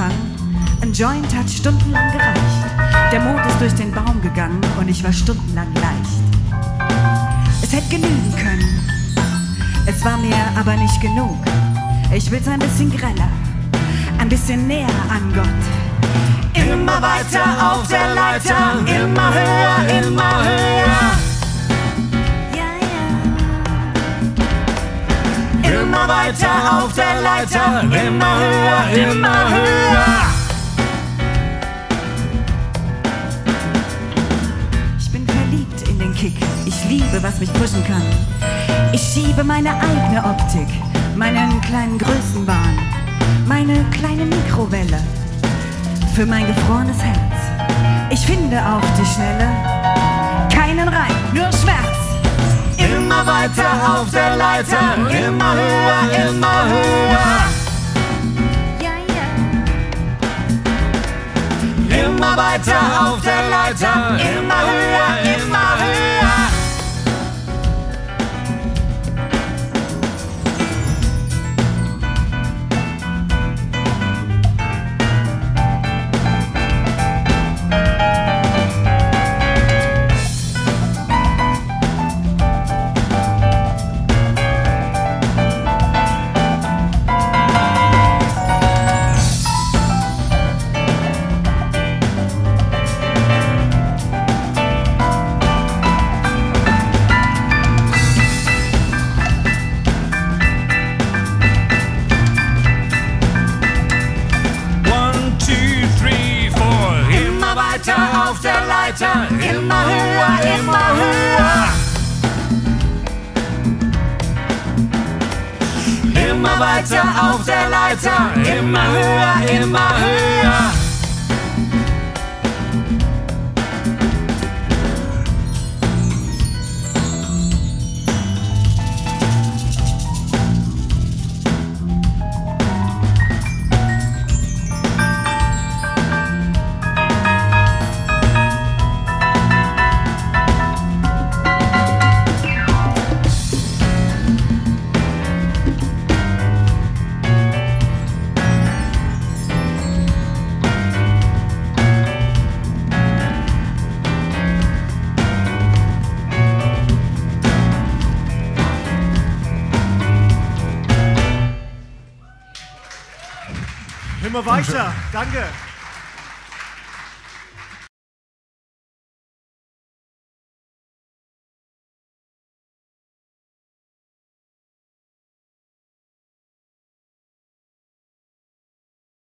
angefangen. Ein Joint hat stundenlang gereicht. Der Mond ist durch den Baum gegangen und ich war stundenlang leicht. Es hätte genügen können, es war mir aber nicht genug. Ich will's ein bisschen greller, ein bisschen näher an Gott. Immer weiter auf der Leiter, immer höher, immer höher. Immer weiter auf der Leiter, immer höher, immer höher. Ich bin verliebt in den Kick, ich liebe, was mich pushen kann. Ich schiebe meine eigene Optik, meinen kleinen Größenwahn, meine kleine Mikrowelle für mein gefrorenes Herz. Ich finde auf die Schnelle keinen Reim, nur Schmerz. Immer weiter auf der Leiter, immer höher, immer höher. Immer weiter auf der Leiter, immer höher, immer höher. Auf der Leiter, immer höher, immer höher. Immer weiter auf der Leiter, immer höher, immer höher. Immer weiter, danke.